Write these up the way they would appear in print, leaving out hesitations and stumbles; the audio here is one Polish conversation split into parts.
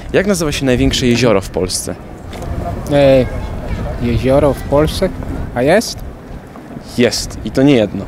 Jak nazywa się największe jezioro w Polsce? Jezioro w Polsce? A jest? Jest. I to nie jedno.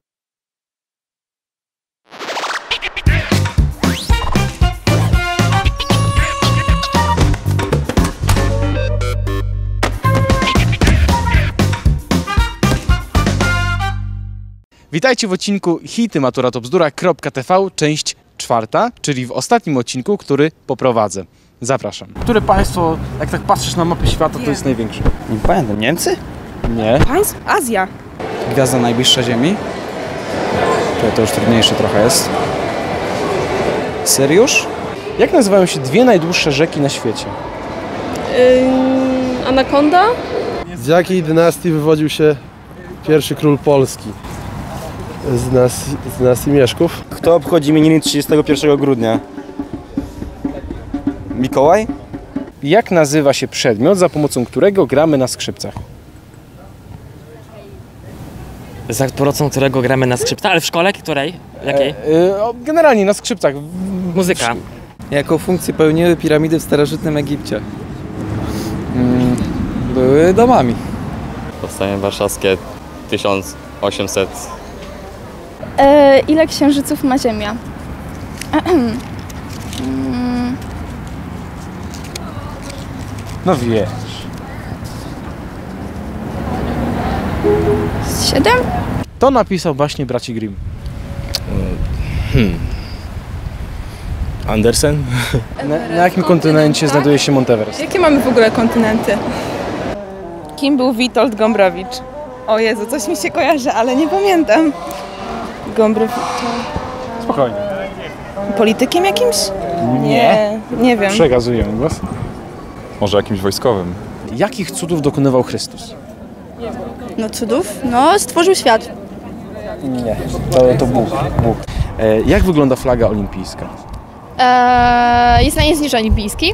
Witajcie w odcinku Hity Matura to Bzdura.tv, część 4, czyli w ostatnim odcinku, który poprowadzę. Zapraszam. Które państwo, jak tak patrzysz na mapę świata, to jest największe? Nie pamiętam. Niemcy? Nie. Państw? Azja. Gwiazda najbliższa Ziemi? To już trudniejsze trochę jest. Syriusz? Jak nazywają się dwie najdłuższe rzeki na świecie? Anakonda? Z jakiej dynastii wywodził się pierwszy król Polski? Z dynastii Mieszków. Kto obchodzi imieniny 31 grudnia? Mikołaj? Jak nazywa się przedmiot, za pomocą którego gramy na skrzypcach? Za pomocą którego gramy na skrzypcach? Ale w szkole? Której? Jakiej? Generalnie na skrzypcach. Muzyka. Jaką funkcję pełniły piramidy w starożytnym Egipcie? Były domami. Powstanie warszawskie 1800. Ile księżyców ma Ziemia? No wiesz. 7? To napisał właśnie braci Grimm. Andersen? Na jakim kontynencie znajduje się Monteverest? Jakie mamy w ogóle kontynenty? Kim był Witold Gombrowicz? O Jezu, coś mi się kojarzy, ale nie pamiętam. Gombrowicz. Spokojnie. Politykiem jakimś? Nie wiem. Przekazuję głos. Może jakimś wojskowym? Jakich cudów dokonywał Chrystus? No cudów? No, stworzył świat. Nie, to Bóg. Jak wygląda flaga olimpijska? Jest na niej zniż olimpijski.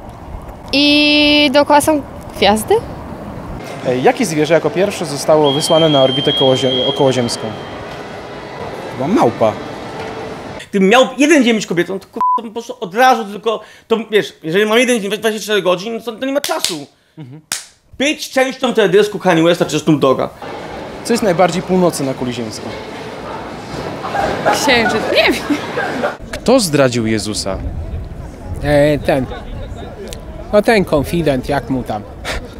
I dookoła są gwiazdy? Jakie zwierzę jako pierwsze zostało wysłane na orbitę okołoziemską? Chyba małpa. Gdybym miał jeden dzień być kobietą, to to po prostu od razu tylko, to wiesz, jeżeli mam jeden dzień, 24 godzin, to nie ma czasu. Być częścią teledysku Kanye Westa czy Snoop Dogga. Co jest najbardziej północy na kuli ziemskiej? Księżyc, nie wiem. Kto zdradził Jezusa? Ten konfident, jak mu tam?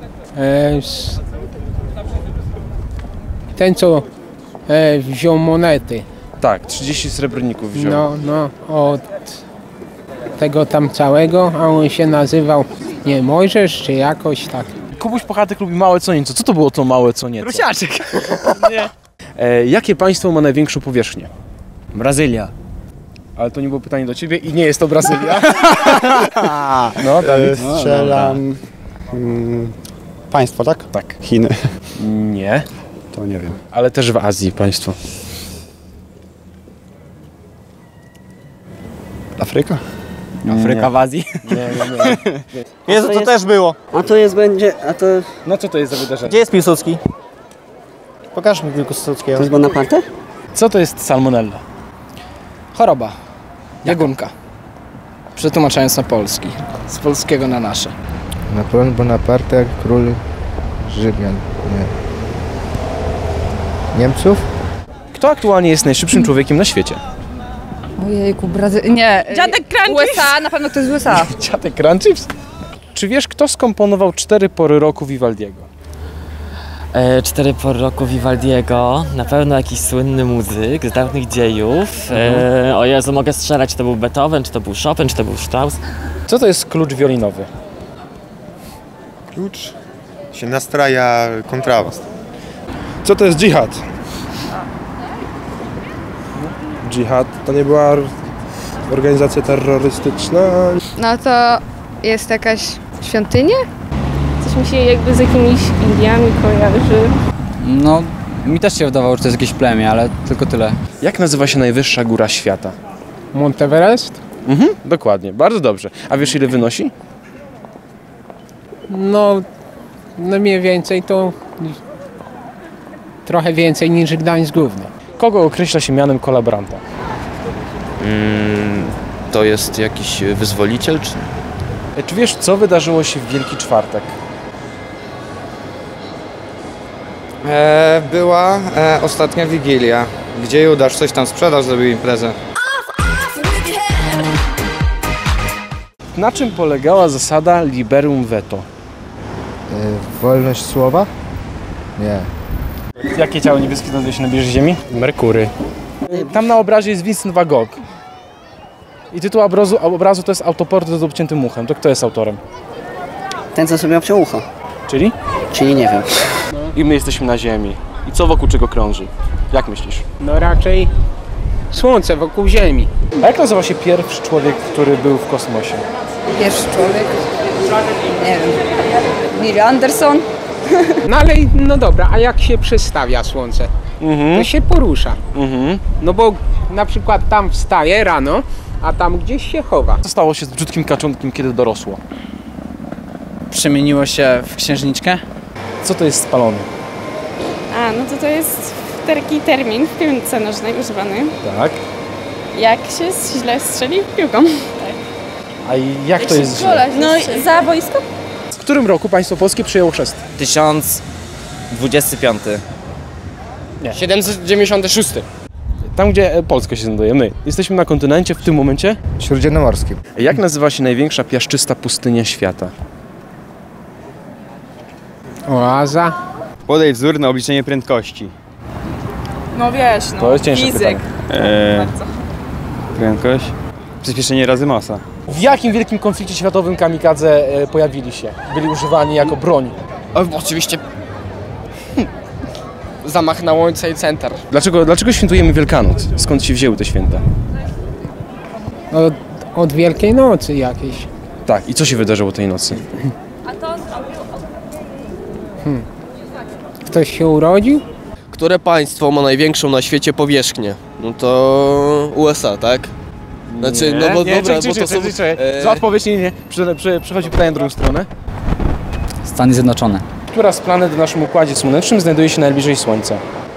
Ten, co wziął monety. Tak, 30 srebrników wziął. No, od tego tam całego, a on się nazywał, nie, Mojżesz, czy jakoś tak. Kubuś Puchatek lubi małe co nieco. Co to było to małe co nieco? Rusiaczek! Nie. Jakie państwo ma największą powierzchnię? Brazylia. Ale to nie było pytanie do ciebie i nie jest to Brazylia. No, Dawid. Strzelam... państwo, tak? Tak. Chiny. Nie. To nie wiem. Ale też w Azji państwo. Afryka? Afryka w Azji? Nie. Jezu, to też było. A to jest No co to jest za wydarzenie? Gdzie jest Piłsudski? Pokaż mi Piłsudskiego. To jest Bonaparte? Co to jest salmonella? Choroba. Biegunka. Przetłumaczając na polski. Z polskiego na nasze. Napoleon Bonaparte jak król Rzymian. Nie. Niemców? Kto aktualnie jest najszybszym człowiekiem na świecie? Ojejku, Nie. Dziadek Crunchips? USA, na pewno to jest USA. Dziadek Crunchips? Czy wiesz, kto skomponował 4 pory roku Vivaldiego? 4 pory roku Vivaldiego, na pewno jakiś słynny muzyk z dawnych dziejów. O Jezu, mogę strzelać, czy to był Beethoven, czy to był Chopin, czy to był Strauss. Co to jest klucz wiolinowy? Klucz się nastraja kontrast. Co to jest dżihad? Dżihad to nie była organizacja terrorystyczna? No to jest jakaś świątynia? Coś mi się jakby z jakimiś Indiami kojarzy. No, mi też się wydawało, że to jest jakieś plemię, ale tylko tyle. Jak nazywa się najwyższa góra świata? Monteverest? Dokładnie, bardzo dobrze. A wiesz, ile wynosi? No mniej więcej to trochę więcej niż Gdańsk Główny. Kogo określa się mianem kolaboranta? To jest jakiś wyzwoliciel, czy? Czy wiesz, co wydarzyło się w Wielki Czwartek? Była ostatnia Wigilia, gdzie Judasz coś tam sprzedał, zrobił imprezę. Na czym polegała zasada liberum veto? Wolność słowa? Nie. Jakie ciało niebieskie znajduje się na bieżni Ziemi? Merkury. Tam na obrazie jest Vincent van Gogh. I tytuł obrazu to jest autoportret z obciętym uchem. To kto jest autorem? Ten, co sobie obciął ucho. Czyli? Czyli nie wiem. I my jesteśmy na Ziemi. I co wokół czego krąży? Jak myślisz? No raczej Słońce wokół Ziemi. A jak nazywa się pierwszy człowiek, który był w kosmosie? Pierwszy człowiek? Nie wiem. Neil Anderson? No ale, no dobra, a jak się przestawia Słońce? To się porusza. No bo na przykład tam wstaje rano, a tam gdzieś się chowa. Co stało się z brzydkim kaczątkiem, kiedy dorosło? Przemieniło się w księżniczkę? Co to jest spalony? A, no to jest taki termin w piłce nożnej używany. Tak. Jak się źle strzeli piłką. A jak to jest źle? No i za boisko? W którym roku państwo polskie przyjęło chrzest? 1025. Nie. 796. Tam, gdzie Polska się znajduje, my. Jesteśmy na kontynencie w tym momencie? Śródziemnomorskim. Jak nazywa się największa piaszczysta pustynia świata? Oaza. Podaj wzór na obliczenie prędkości. No wiesz, no. To jest cięższe fizyk. Bardzo. Prędkość? Przyspieszenie razy masa. W jakim wielkim konflikcie światowym kamikadze pojawili się? Byli używani jako broń? Oczywiście zamach na World Trade Center. Dlaczego świętujemy Wielkanoc? Skąd się wzięły te święta? Od Wielkiej Nocy jakiejś. Tak, i co się wydarzyło tej nocy? Ktoś się urodził? Które państwo ma największą na świecie powierzchnię? No to USA, tak? Znaczy, no bo dobra, bo to są... Za odpowiedź nie. Przechodzi pytanie na drugą stronę. Stany Zjednoczone. Która z planet w naszym Układzie Słonecznym znajduje się najbliżej Słońca?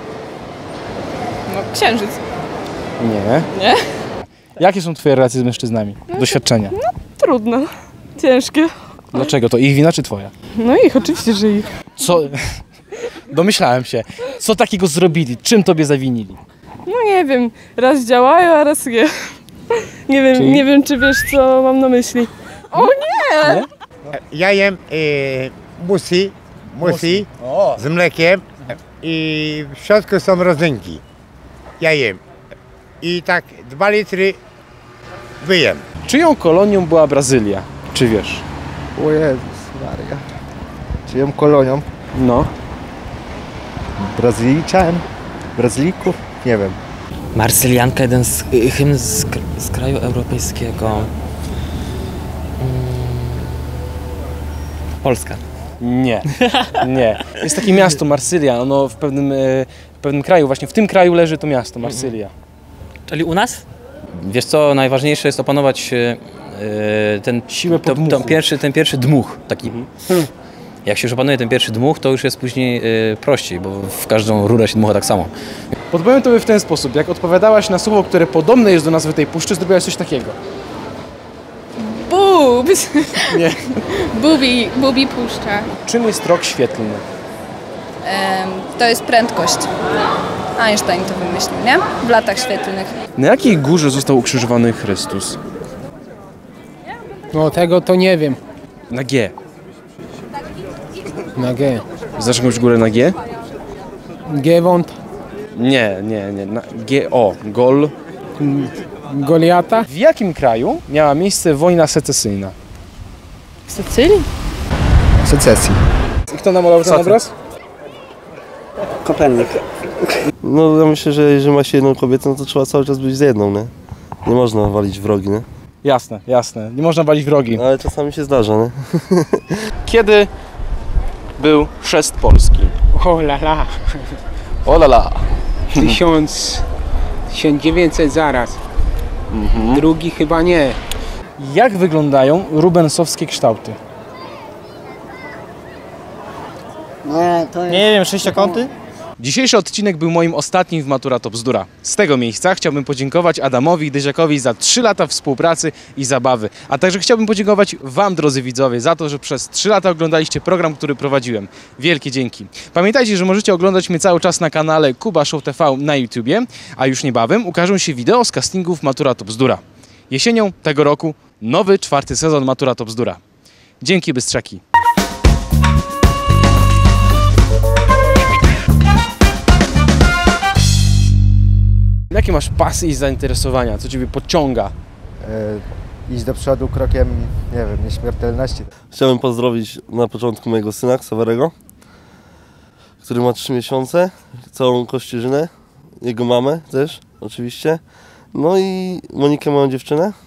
No księżyc. Nie. Nie? Jakie są twoje relacje z mężczyznami? Doświadczenia? No trudno. Ciężkie. Dlaczego? To ich wina czy twoja? No ich, oczywiście, że ich. Co? Domyślałem się. Co takiego zrobili? Czym tobie zawinili? No nie wiem, raz działają, a raz nie. Nie wiem, czy wiesz, co mam na myśli. O nie! Ja jem musi z mlekiem i w środku są rodzynki. Ja jem. I tak 2 litry wyjem. Czyją kolonią była Brazylia? Czy wiesz? O Jezus Maria. Czyją kolonią? No. Brazylijczan? Brazylijków? Nie wiem. Marsylianka, jeden z hymn z kraju europejskiego. Polska. Nie, nie. Jest takie miasto Marsylia, ono w pewnym kraju, właśnie w tym kraju leży to miasto, Marsylia. Czyli u nas? Wiesz co, najważniejsze jest opanować ten pierwszy dmuch taki. Jak się już opanuje ten pierwszy dmuch, to już jest później prościej, bo w każdą rurę się dmucha tak samo. Podpowiem tobie w ten sposób, jak odpowiadałaś na słowo, które podobne jest do nazwy tej puszczy, zrobiłaś coś takiego. Boobs! Nie. Bubi puszcza. Czym jest rok świetlny? To jest prędkość. Einstein to wymyślił, nie? W latach świetlnych. Na jakiej górze został ukrzyżowany Chrystus? No tego to nie wiem. Na G. Na G. Znasz jakąś górę na G? Giewont. Nie. Na G-O. Gol. Goliata. W jakim kraju miała miejsce wojna secesyjna? W Sycylii? Secesji. Kto namalował ten obraz? Kopernik. No ja myślę, że jeżeli ma się jedną kobietę, no to trzeba cały czas być z jedną, nie? Nie można walić wrogi, nie? Jasne, jasne. Nie można walić wrogi. Ale czasami się zdarza, nie? Kiedy był chrzest Polski? O la la. O la la. 1900 zaraz. Drugi chyba nie. Jak wyglądają rubensowskie kształty? No, to jest... Nie wiem, sześciokąty? Dzisiejszy odcinek był moim ostatnim w Matura to Bzdura. Z tego miejsca chciałbym podziękować Adamowi i Dyziakowi za 3 lata współpracy i zabawy. A także chciałbym podziękować Wam, drodzy widzowie, za to, że przez 3 lata oglądaliście program, który prowadziłem. Wielkie dzięki. Pamiętajcie, że możecie oglądać mnie cały czas na kanale Kuba Show TV na YouTubie, a już niebawem ukażą się wideo z castingów Matura to Bzdura. Jesienią tego roku nowy 4. sezon Matura to Bzdura. Dzięki, Bystrzaki. Jakie masz pasje i zainteresowania? Co Ciebie pociąga? Iść do przodu krokiem, nie wiem, nieśmiertelności. Chciałbym pozdrowić na początku mojego syna, Ksawerego, który ma 3 miesiące, całą Kościerzynę, jego mamę też oczywiście, no i Monikę, moją dziewczynę.